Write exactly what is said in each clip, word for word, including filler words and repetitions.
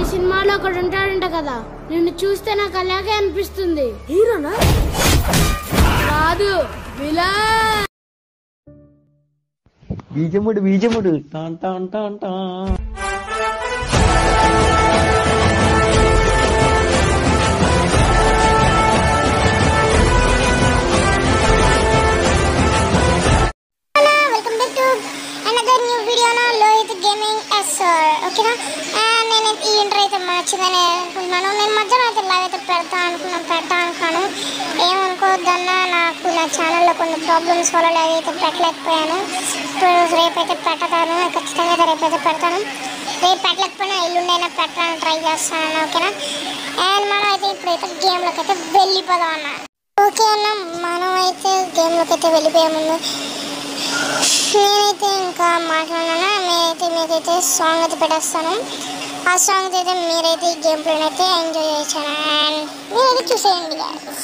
సినిమాలో ఒకడు ఉంటాడంట కదా, నిన్ను చూస్తే నాకు అలాగే అనిపిస్తుంది. హీరోనా? కాదు, విలన్. బీజముడు బీజముడు టాన్ టాన్ టాన్ టాన్. ఓకేనా, నేను ఈ ఇంటర్ అయితే మంచిదని అనుకుంటున్నాను. నేను మధ్యాహ్నం అయితే లైవ్ అయితే పెడతా అనుకున్నాను పెడతా అనుకున్నాను ఏమనుకోవద్దన్నా, నాకు నా ఛానల్లో కొన్ని ప్రాబ్లమ్స్ వల్ల లైవ్ అయితే పెట్టలేకపోయాను. ఇప్పుడు రేపైతే పెడతాను, ఖచ్చితంగా అయితే రేపైతే పెడతాను. రేపు పెట్టలేకపోయినా ఎల్లుండైనా పెట్టడానికి ట్రై చేస్తాను. ఓకేనా, అండ్ మనం అయితే ఇప్పుడైతే గేమ్లోకి అయితే వెళ్ళిపోదాం అన్న. ఓకే అన్న, మనం అయితే గేమ్లోకి అయితే వెళ్ళిపోయే ముందు నేనైతే ఇంకా మాట్లాడినా, నేనైతే మీకైతే సాంగ్ అయితే పెట్టేస్తాను. ఆ సాంగ్ అయితే మీరైతే ఈ గేమ్ ప్లేని అయితే ఎంజాయ్ చేశాను అండ్ మీరైతే చూసేయండి guys.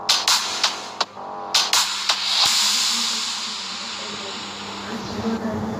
Thank you.